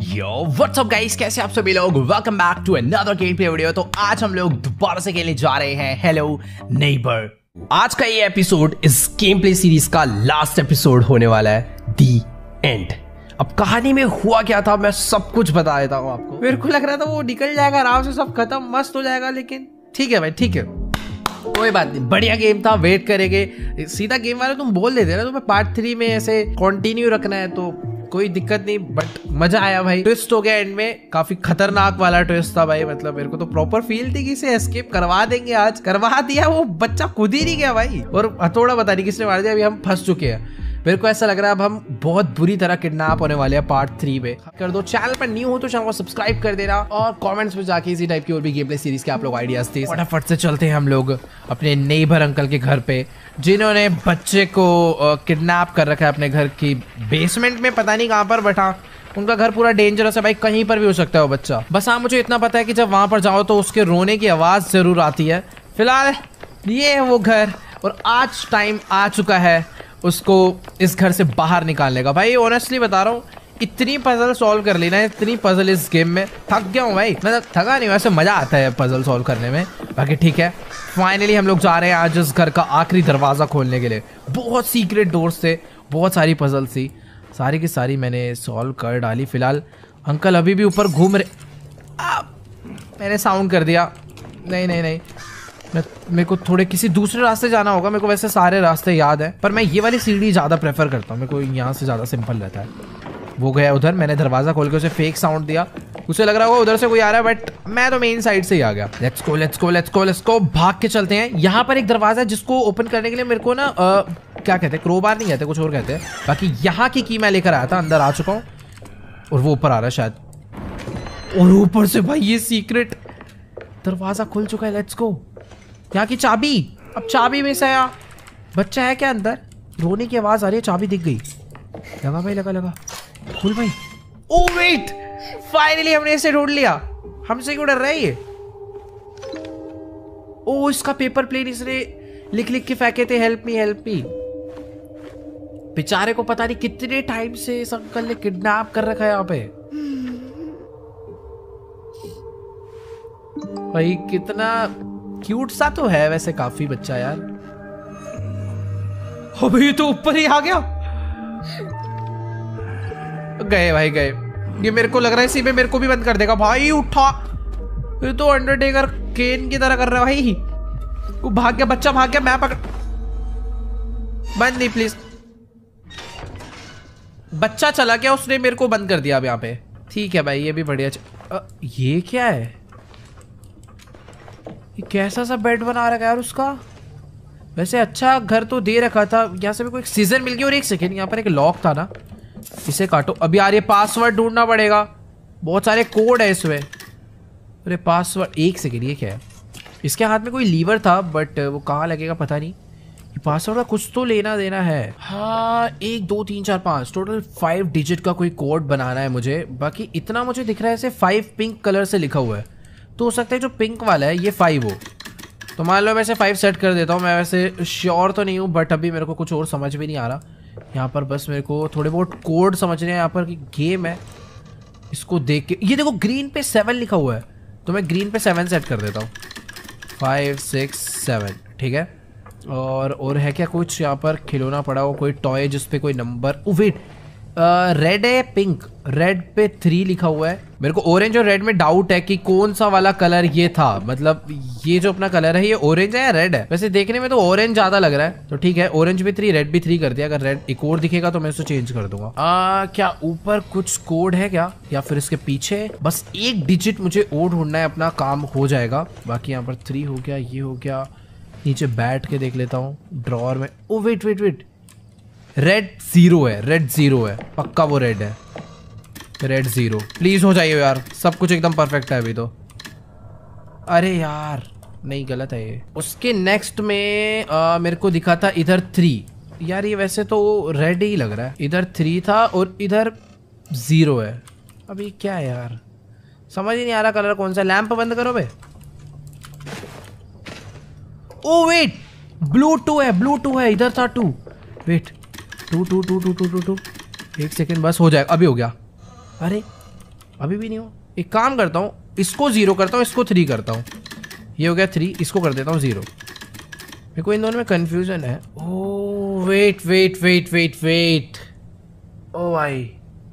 Yo what's up guys, कैसे आप सभी लोग। Welcome back to another game play video. तो आज हम लोग दोबारा से खेलने जा रहे हैं हेलो नेबर। आज का ये एपिसोड इस गेम प्ले सीरीज का लास्ट एपिसोड होने वाला है, दी एंड। अब कहानी में हुआ क्या था मैं सब कुछ बता देता हूँ आपको। मेरे को लग रहा था वो निकल जाएगा आराम से, सब खत्म मस्त हो जाएगा, लेकिन ठीक है भाई, ठीक है, कोई बात नहीं, बढ़िया गेम था। वेट करेंगे, सीधा गेम वाले तुम बोल देते ना तुम्हें पार्ट 3 में ऐसे कंटिन्यू रखना है तो कोई दिक्कत नहीं, बट मजा आया भाई। ट्विस्ट हो गया एंड में, काफी खतरनाक वाला ट्विस्ट था भाई। मतलब मेरे को तो प्रॉपर फील थी कि इसे एस्केप करवा देंगे, आज करवा दिया। वो बच्चा खुद ही नहीं गया भाई, और हथौड़ा पता नहीं किसने मार दिया। अभी हम फंस चुके हैं। मेरे को ऐसा लग रहा है अब हम बहुत बुरी तरह किडनैप होने वाले हैं पार्ट 3 में। कर दो, चैनल पर न्यू हो तो चैनल को सब्सक्राइब कर देना, और कमेंट्स में जाके इसी टाइप की और भी गेम प्ले सीरीज के आप लोग आइडियाज थे। फटाफट से चलते हैं हम लोग अपने नेबर अंकल के घर पे, जिन्होंने बच्चे को किडनैप कर रखा है अपने घर की बेसमेंट में, पता नहीं कहाँ पर। बट हाँ, उनका घर पूरा डेंजरस है भाई, कहीं पर भी हो सकता है वो बच्चा। बस हाँ, मुझे इतना पता है कि जब वहां पर जाओ तो उसके रोने की आवाज जरूर आती है। फिलहाल ये है वो घर, और आज टाइम आ चुका है उसको इस घर से बाहर निकालने का। भाई ऑनेस्टली बता रहा हूँ, इतनी पजल सॉल्व कर लेना है, इतनी पजल इस गेम में, थक गया हूँ भाई। मतलब थका नहीं, वैसे मजा आता है पजल सॉल्व करने में। बाकी ठीक है, फाइनली हम लोग जा रहे हैं आज इस घर का आखिरी दरवाजा खोलने के लिए। बहुत सीक्रेट डोर्स थे, बहुत सारी पजल थी, सारी की सारी मैंने सॉल्व कर डाली। फिलहाल अंकल अभी भी ऊपर घूम रहे। मैंने साउंड कर दिया। नहीं नहीं नहीं, मेरे को थोड़े किसी दूसरे रास्ते जाना होगा। मेरे को वैसे सारे रास्ते याद है, पर मैं ये वाली सीढ़ी ज़्यादा प्रेफर करता हूँ। मेरे को यहाँ से ज़्यादा सिंपल रहता है। वो गया उधर, मैंने दरवाज़ा खोल के उसे फेक साउंड दिया। उसे लग रहा होगा उधर से कोई आ रहा है, बट मैं तो मेन साइड से ही आ गया। Let's go let's go let's go let's go, भाग के चलते हैं। यहाँ पर एक दरवाज़ा है जिसको ओपन करने के लिए मेरे को ना क्या कहते हैं, क्रोबार नहीं कहते, कुछ और कहते हैं। बाकी यहाँ की मैं लेकर आया था, अंदर आ चुका हूँ, और वो ऊपर आ रहा है शायद। और ऊपर से भाई ये सीक्रेट दरवाज़ा खुल चुका है। Let's go. यहाँ की चाबी, अब चाबी में से आया। बच्चा है क्या अंदर? रोने की आवाज आ रही है, चाबी दिख गई। लगा भाई, लगा लगा, खुल भाई। ओ वेट, फाइनली हमने इसे ढूंढ लिया। हमसे क्यों डर रहा है ये? ओ, इसका पेपर प्लेन इसने लिख लिख के फेंके थे, हेल्प मी हेल्प मी। बेचारे को पता नहीं कितने टाइम से इस अंकल ने किडनैप कर रखा है यहाँ पे। भाई कितना क्यूट सा तो है वैसे काफी बच्चा यार। अबे ये तो ऊपर ही आ गया। गए भाई गए। ये मेरे को लग रहा है इसी में मेरे को भी बंद कर देगा। भाई उठा, ये तो अंडरटेकर केन की तरह कर रहा है भाई। वो भाग गया, बच्चा भाग गया, मैं पकड़। बंद नहीं प्लीज। बच्चा चला गया, उसने मेरे को बंद कर दिया अब यहाँ पे। ठीक है भाई, ये भी बढ़िया। ये क्या है? ये कैसा सा बेड बना रखा है यार उसका। वैसे अच्छा घर तो दे रखा था। यहाँ से भी कोई सीजन मिल गया। और एक सेकेंड, यहाँ पर एक लॉक था ना, इसे काटो। अभी यार ये पासवर्ड ढूंढना पड़ेगा, बहुत सारे कोड है इसमें। अरे पासवर्ड, एक सेकेंड, ये क्या है? इसके हाथ में कोई लीवर था, बट वो कहाँ लगेगा पता नहीं। ये पासवर्ड का कुछ तो लेना देना है। हाँ, 1 2 3 4 5 टोटल 5 डिजिट का कोई कोड बनाना है मुझे। बाकी इतना मुझे दिख रहा है, ऐसे 5 पिंक कलर से लिखा हुआ है, तो हो सकता है जो पिंक वाला है ये 5 हो। तो मान लो वैसे 5 सेट कर देता हूँ। मैं वैसे श्योर तो नहीं हूँ, बट अभी मेरे को कुछ और समझ भी नहीं आ रहा। यहाँ पर बस मेरे को थोड़े बहुत कोड समझने हैं। यहाँ पर की गेम है, इसको देख के ये देखो ग्रीन पे 7 लिखा हुआ है, तो मैं ग्रीन पे 7 सेट कर देता हूँ। 5 6 7 ठीक है। और है क्या कुछ यहाँ पर? खिलौना पड़ा हो, कोई टॉय जिसपे कोई नंबर। ओ वेट, रेड है, पिंक। रेड पे 3 लिखा हुआ है। मेरे को ऑरेंज और रेड में डाउट है कि कौन सा वाला कलर ये था। मतलब ये जो अपना कलर है, ये ऑरेंज है या रेड है? वैसे देखने में तो ऑरेंज ज्यादा लग रहा है, तो ठीक है, ऑरेंज भी 3 रेड भी 3 कर दिया। अगर रेड एक और दिखेगा तो मैं इसको चेंज कर दूंगा। क्या ऊपर कुछ कोड है क्या, या फिर इसके पीछे? बस 1 डिजिट मुझे और ढूंढना है, अपना काम हो जाएगा। बाकी यहाँ पर 3 हो गया, ये हो गया। नीचे बैठ के देख लेता हूँ ड्रॉअर में। Oh wait wait wait, red 0 है, रेड 0 है पक्का, वो रेड है। रेड 0 प्लीज हो जाइए यार, सब कुछ एकदम परफेक्ट है अभी तो। अरे यार नहीं, गलत है ये। उसके नेक्स्ट में मेरे को दिखा था इधर 3। यार ये वैसे तो रेड ही लग रहा है। इधर 3 था और इधर 0 है। अभी क्या है यार, समझ ही नहीं आ रहा कलर कौन सा। लैंप बंद करो बे। ओ वेट, ब्लू 2 है, ब्लू 2 है। इधर था 2। वेट, 2 2 2 2 2 2 2। एक सेकेंड बस, हो जाएगा। अभी हो गया। अरे अभी भी नहीं हो। एक काम करता हूँ, इसको 0 करता हूँ, इसको 3 करता हूँ। ये हो गया 3, इसको कर देता हूँ 0। मेरे को इन दोनों में कंफ्यूजन है। Oh wait wait wait wait wait, ओ भाई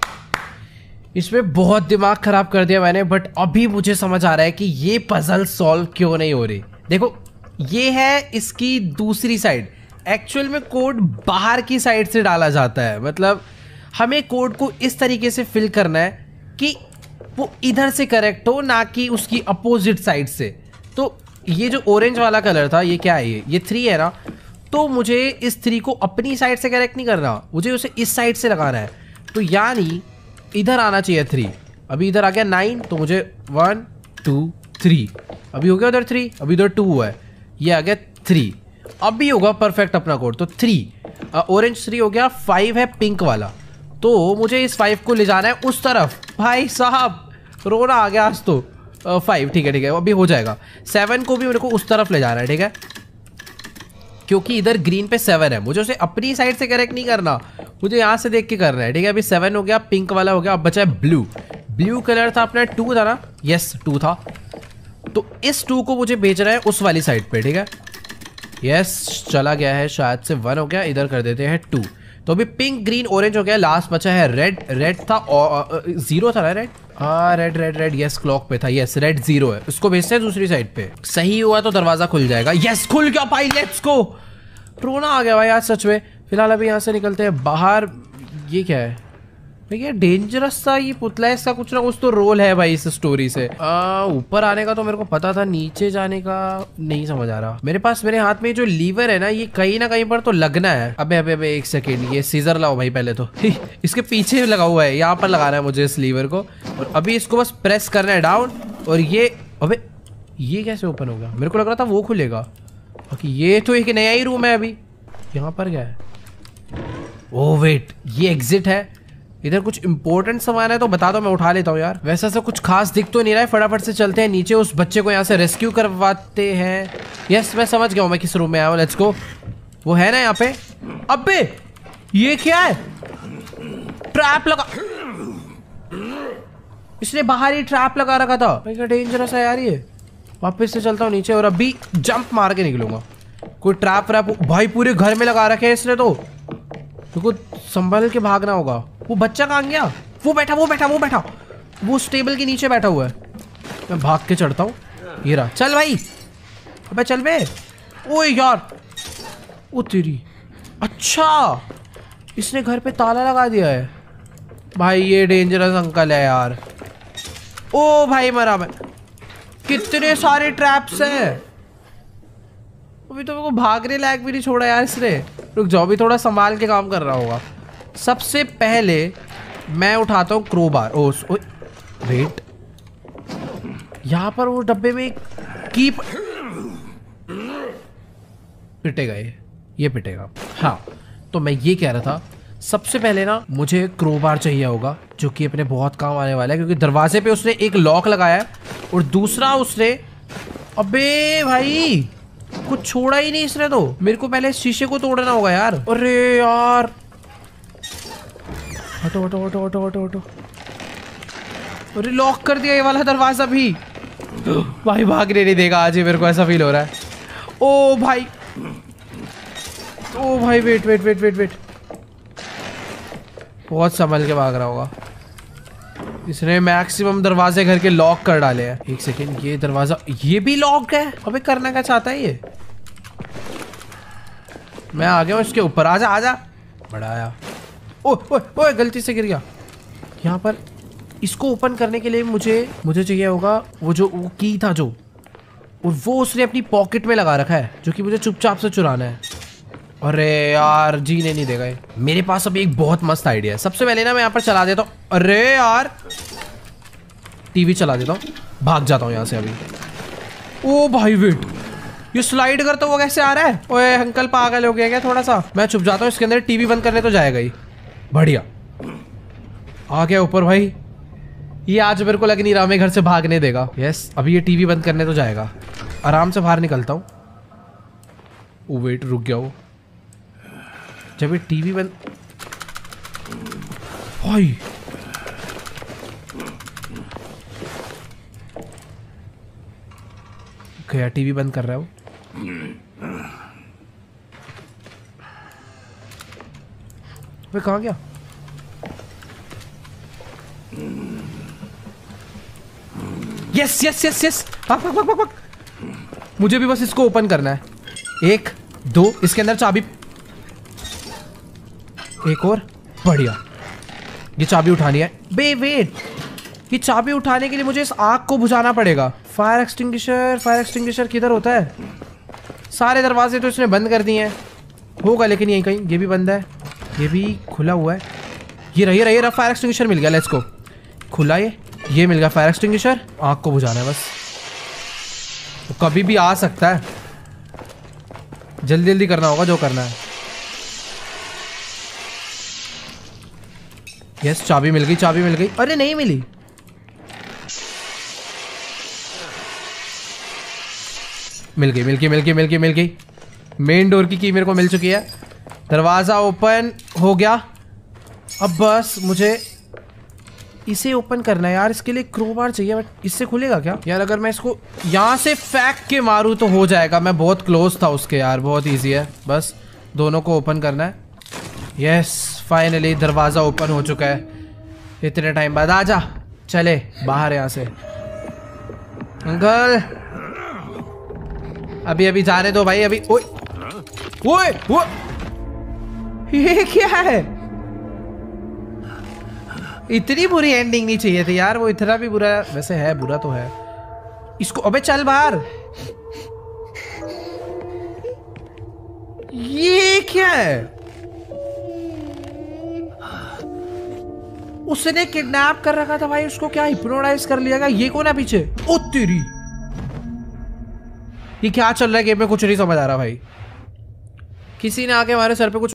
इसमें बहुत दिमाग खराब कर दिया मैंने, बट अभी मुझे समझ आ रहा है कि ये पजल सॉल्व क्यों नहीं हो रही। देखो ये है इसकी दूसरी साइड। एक्चुअल में कोड बाहर की साइड से डाला जाता है, मतलब हमें कोड को इस तरीके से फिल करना है कि वो इधर से करेक्ट हो, ना कि उसकी अपोजिट साइड से। तो ये जो ऑरेंज वाला कलर था, ये क्या है, ये 3 है ना, तो मुझे इस 3 को अपनी साइड से करेक्ट नहीं करना, मुझे उसे इस साइड से लगाना है। तो यानी इधर आना चाहिए 3, अभी इधर आ गया 9, तो मुझे 1 2 3, अभी हो गया उधर 3, अभी उधर 2 हुआ है, ये आ गया 3, अभी होगा परफेक्ट अपना कोड। तो 3 ऑरेंज 3 हो गया, 5 है पिंक वाला, तो मुझे इस 5 को ले जाना है उस तरफ। भाई साहब रोना आ गया आज तो। 5 ठीक है अभी हो जाएगा। 7 को भी मेरे को उस तरफ ले जाना है, ठीक है, क्योंकि इधर ग्रीन पे 7 है, मुझे उसे अपनी साइड से करेक्ट नहीं करना, मुझे यहाँ से देख के करना है, ठीक है। अभी 7 हो गया, पिंक वाला हो गया, अब बचा है ब्लू। ब्लू कलर था अपना 2 था ना, यस 2 था, तो इस 2 को मुझे भेजना है उस वाली साइड पे, ठीक है। यस चला गया है, शायद से 1 हो गया, इधर कर देते हैं 2। तो अभी पिंक ग्रीन ऑरेंज हो गया, लास्ट बचा है रेड। रेड था 0 था ना, रेड, हाँ red red red, yes clock पे था, यस रेड 0 है, उसको भेजते हैं दूसरी साइड पे। सही हुआ तो दरवाजा खुल जाएगा, यस खुल गया भाई, लेट्स गो। रोना आ गया भाई आज सच में। फिलहाल अभी यहाँ से निकलते हैं बाहर। ये क्या है भैया, डेंजरस सा ये पुतला है, इसका कुछ ना कुछ तो रोल है भाई इस स्टोरी से। ऊपर आने का तो मेरे को पता था, नीचे जाने का नहीं समझ आ रहा। मेरे पास मेरे हाथ में जो लीवर है ना, ये कहीं ना कहीं पर तो लगना है। अबे अबे अबे एक सेकेंड, ये सीजर लाओ भाई पहले तो। इसके पीछे लगा हुआ है, यहाँ पर लगाना है मुझे इस लीवर को, और अभी इसको बस प्रेस करना है डाउन, और ये अबे ये कैसे ओपन होगा, मेरे को लग रहा था वो खुलेगा। बाकी ये तो एक नया ही रूम है। अभी यहाँ पर क्या है, ओह वेट ये एग्जिट है, इधर कुछ इंपॉर्टेंट सामान है तो बता दो, मैं उठा लेता हूँ यार। वैसा सा कुछ खास दिख तो नहीं रहा है, फटाफट से चलते हैं नीचे, उस बच्चे को यहाँ से रेस्क्यू करवाते हैं। यस मैं समझ गया हूँ मैं किस रूम में आया हूँ, लेट्स गो। वो है ना यहाँ पे। अबे ये क्या है, ट्रैप लगा, इसने बाहर ही ट्रैप लगा रखा था भाई, क्या डेंजरस है यार ये। वापस से चलता हूँ नीचे, और अभी जंप मार के निकलूंगा। कोई ट्रैप व्रैप भाई पूरे घर में लगा रखे है इसने, तो देखो संभल के भागना होगा। वो बच्चा कहाँ गया, वो बैठा वो बैठा वो बैठा, वो उस टेबल के नीचे बैठा हुआ है। मैं भाग के चढ़ता हूँ, ये रहा, चल भाई, अबे चल बे। ओए यार, ओ तेरी, अच्छा इसने घर पे ताला लगा दिया है भाई, ये डेंजरस अंकल है यार। ओ भाई मरा मैं, कितने सारे ट्रैप्स हैं। अभी तो मेरे को भागने लायक भी नहीं छोड़ा यार इसने। रुक जाओ, भी थोड़ा संभाल के काम कर रहा होगा। सबसे पहले मैं उठाता हूँ क्रोबार। ओ वेट, यहाँ पर वो डब्बे में की पिटेगा, ये पिटेगा। हाँ तो मैं ये कह रहा था, सबसे पहले ना मुझे क्रोबार चाहिए होगा, जो कि अपने बहुत काम आने वाला है, क्योंकि दरवाजे पे उसने एक लॉक लगाया है, और दूसरा उसने, अबे भाई कुछ छोड़ा ही नहीं इसने तो। मेरे को पहले शीशे को तोड़ना होगा यार। अरे यार हटो हटो हटो हटो हटो हटो, अरे लॉक कर दिया ये वाला दरवाजा भी। भाई भागने नहीं देगा आज, ये मेरे को ऐसा फील हो रहा है। ओ भाई, ओ भाई wait wait wait wait wait, बहुत संभल के भाग रहा होगा। इसने मैक्सिमम दरवाजे घर के लॉक कर डाले हैं। एक सेकेंड, ये दरवाजा ये भी लॉक है। अबे करना क्या चाहता है ये। मैं आ गया हूँ इसके ऊपर, आजा आजा, बड़ा आया। ओए गलती से गिर गया। यहाँ पर इसको ओपन करने के लिए मुझे चाहिए होगा वो जो वो की था जो, और वो उसने अपनी पॉकेट में लगा रखा है, जो कि मुझे चुपचाप से चुराना है। अरे यार जीने नहीं देगा ये। मेरे पास अभी एक बहुत मस्त आइडिया है। सबसे पहले ना मैं यहाँ पर चला देता हूँ, अरे यार टीवी चला देता हूँ, भाग जाता हूँ यहाँ से अभी। ओ भाई वेट, ये स्लाइड करता हुआ कैसे आ रहा है। ओए अंकल पागल हो गया क्या थोड़ा सा। मैं छुप जाता हूँ इसके अंदर, टीवी बंद करने तो जाएगा ही। बढ़िया आ गया ऊपर भाई। ये आज मेरे को लग नहीं रहा मैं घर से भागने देगा। यस अभी ये टीवी बंद करने तो जाएगा। आराम से बाहर निकलता हूँ। ओ वेट रुक गया वो, जब ये टीवी बंद, भाई क्या टीवी बंद कर रहा है वो? वे कहाँ गया? यस यस यस यस, भाग भाग भाग भाग भाग। मुझे भी बस इसको ओपन करना है। 1 2, इसके अंदर चाबी, एक और, बढ़िया। ये चाबी उठानी है। वेट, ये चाबी उठाने के लिए मुझे इस आग को बुझाना पड़ेगा। फायर एक्सटिंग्विशर किधर होता है? सारे दरवाजे तो इसने बंद कर दिए हैं। होगा लेकिन यहीं कहीं। ये भी बंद है, ये भी खुला हुआ है। ये रहा फायर एक्सटिंग्विशर मिल गया। Let's go. खुला ये मिल गया फायर एक्सटिंग्विशर। आग को बुझाना है बस। तो कभी भी आ सकता है, जल्दी जल्दी करना होगा जो करना है। यस, चाबी मिल गई। अरे नहीं मिली। मिल गई। मेन डोर की मेरे को मिल चुकी है। दरवाजा ओपन हो गया। अब बस मुझे इसे ओपन करना है यार। इसके लिए क्रोबार चाहिए, बट इससे खुलेगा क्या यार? अगर मैं इसको यहाँ से फेंक के मारूं तो हो जाएगा। मैं बहुत क्लोज था उसके यार। बहुत इजी है, बस दोनों को ओपन करना है। यस, फाइनली दरवाजा ओपन हो चुका है इतने टाइम बाद। आजा, चले बाहर यहाँ से। अंकल अभी जाने दो भाई। अभी ओए ये क्या है? इतनी बुरी एंडिंग नहीं चाहिए थी यार। वो इतना भी बुरा वैसे है, बुरा तो है। इसको अबे चल बाहर। ये क्या है? उसने किडनैप कर रखा था भाई उसको। क्या हिप्नोटाइज कर लिया गया? ये कौन है पीछे? ओ तेरी, ये क्या चल रहा है गेम में? कुछ नहीं समझ आ रहा भाई। किसी ने आके हमारे सर पे कुछ